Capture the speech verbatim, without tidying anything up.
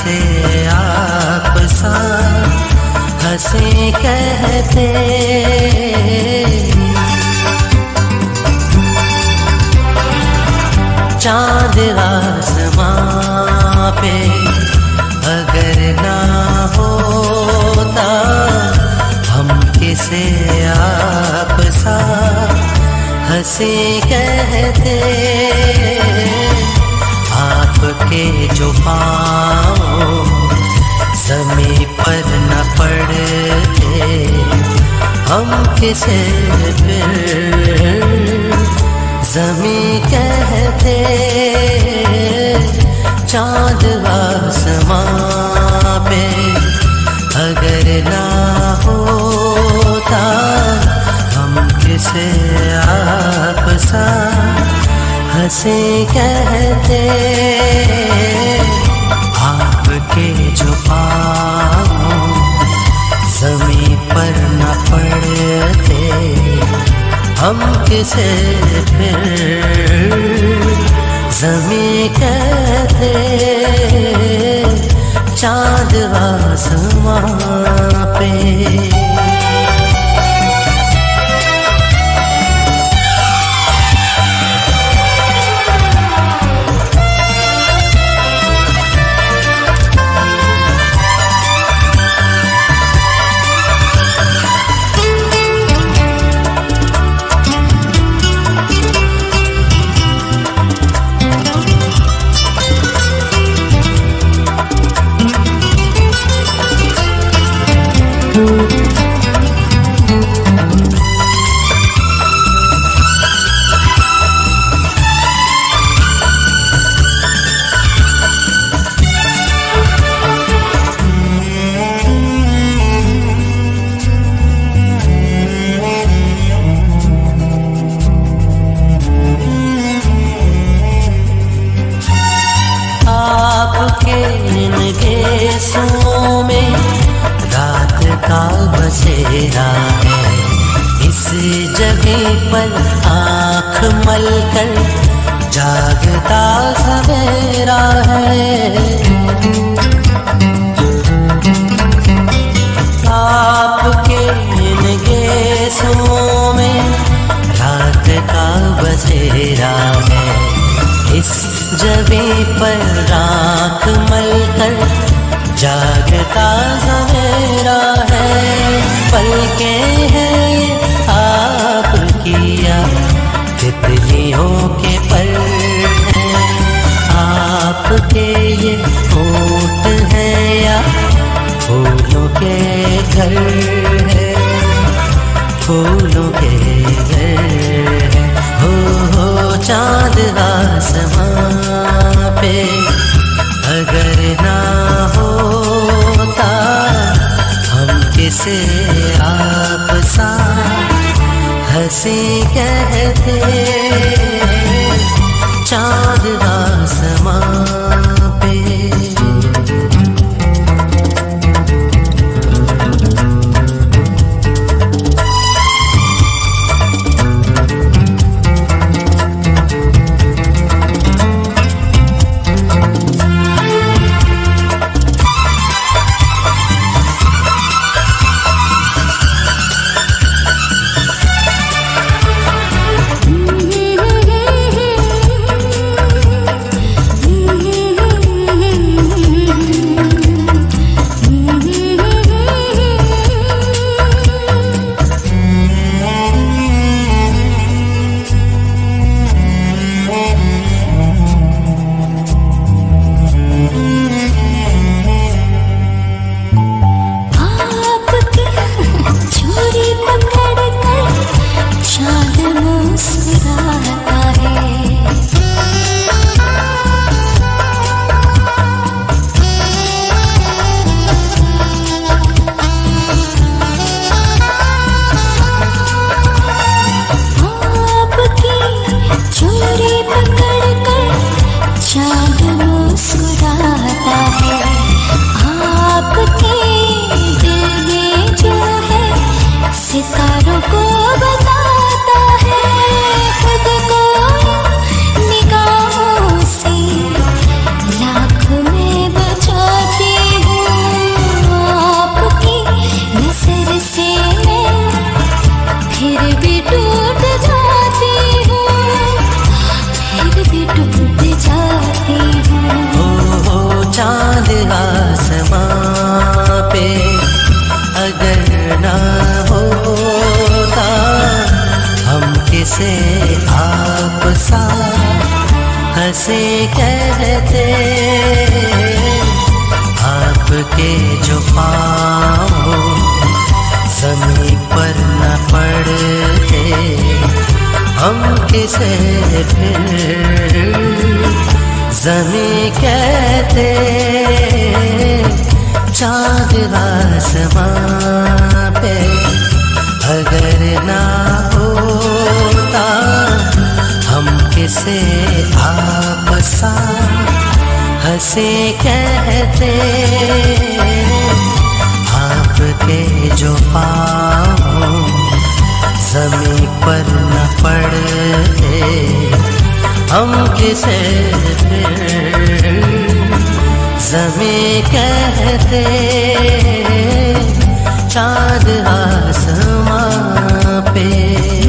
किसे आप सा हंसी कहते। चांद आसमां पे अगर ना होता, हम किसे आप सा हंसी कहते। आपके जो पाँव ज़मीं पर न पड़ते, हम किसे फिर ज़मीं कहते। चाँद आसमां पे अगर ना होता, हम किसे आप सा हंसी कहते। आपके जो पाँव ज़मीं पर न पड़ते, हम किसे फिर ज़मीं कहते। चाँद आसमां पे में रात का बसेरा है। इस जगह पर आँख मलकर जागता सवेरा है। आपके निगेसों में रात का बसेरा है। इस जगह पर आँख मलकर जागता सवेरा है। पलकें हैं ये आपकी या तितलियों के पर हैं। आपके ये होठ हैं या फूलों के घर है। फूलों के घर है। हो हो चाँद आसमां पे अगर ना होता, हम किसे आप सा हंसी कहते। चाँद आसमां पे Mm-hmm. टूट जाती हूँ। ओ, ओ चांद आसमां पे अगर ना होता, हम किसे आप सा हंसे कहते। आपके जो पाँव ज़मीन पर न पड़ते, हम किसे फिर ज़मीं कहते। चाँद आसमां पे अगर ना होता, हम किसे आप सा हंसे कहते। आपके जो पाँव ज़मीन पर न पड़ते, हम किसे फिर ज़मीं कहते। चाँद आसमां पे